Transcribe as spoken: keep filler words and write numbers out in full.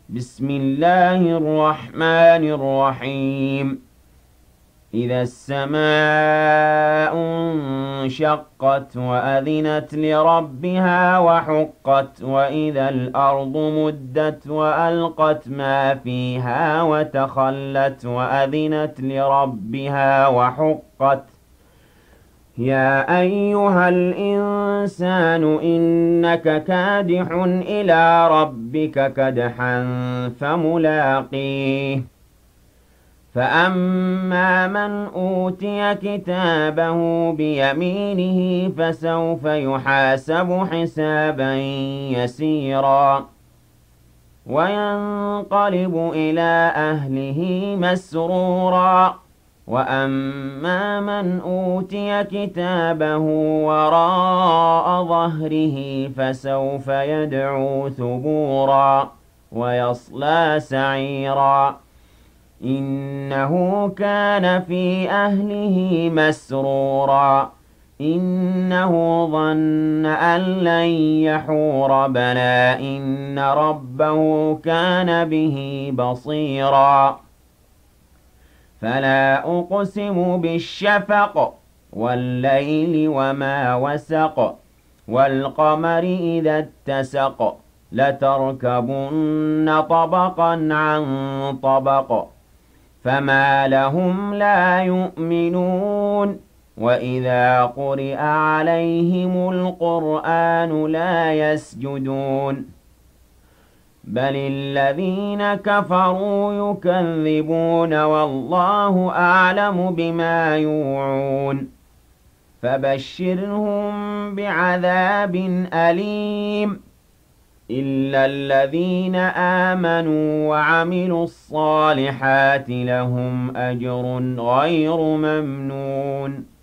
بسم الله الرحمن الرحيم إذا السماء انشقت وأذنت لربها وحقت وإذا الأرض مدت وألقت ما فيها وتخلت وأذنت لربها وحقت يا أيها الإنسان إنك كادح إلى ربك كدحا فملاقيه فأما من أوتي كتابه بيمينه فسوف يحاسب حسابا يسيرا وينقلب إلى أهله مسرورا وأما من أوتي كتابه وراء ظهره فسوف يدعو ثبورا ويصلى سعيرا إنه كان في أهله مسرورا إنه ظن أن لن يحور بلى إن ربه كان به بصيرا فلا أقسم بالشفق والليل وما وسق والقمر إذا اتسق لتركبن طبقا عن طبق فما لهم لا يؤمنون وإذا قرئ عليهم القرآن لا يسجدون بل الذين كفروا يكذبون والله أعلم بما يوعون فبشرهم بعذاب أليم إلا الذين آمنوا وعملوا الصالحات لهم أجر غير ممنون